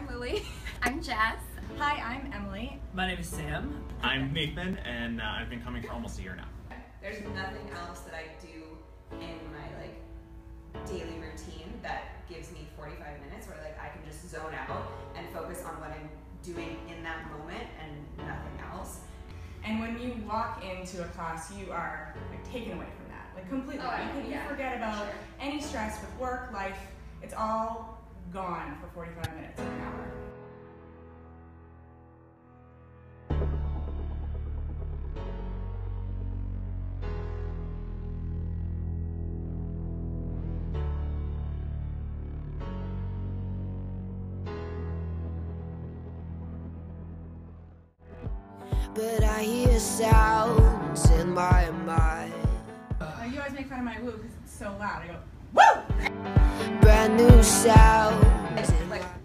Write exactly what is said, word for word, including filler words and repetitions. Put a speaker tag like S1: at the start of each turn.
S1: I'm Lily. I'm Jess.
S2: Hi, I'm Emily.
S3: My name is Sam.
S4: I'm Nathan, and uh, I've been coming for almost a year now.
S5: There's nothing else that I do in my like daily routine that gives me forty-five minutes where like I can just zone out and focus on what I'm doing in that moment and nothing else.
S2: And when you walk into a class, you are like taken away from that, like completely.
S1: Oh,
S2: you, can,
S1: yeah,
S2: you forget about
S1: sure.
S2: any stress with work, life. It's all gone for forty-five minutes or an hour.
S6: But I hear sounds in my mind.
S2: Uh, you always make fun of my woo because it's so loud. I go, woo!
S6: Brand new sounds in my
S5: Like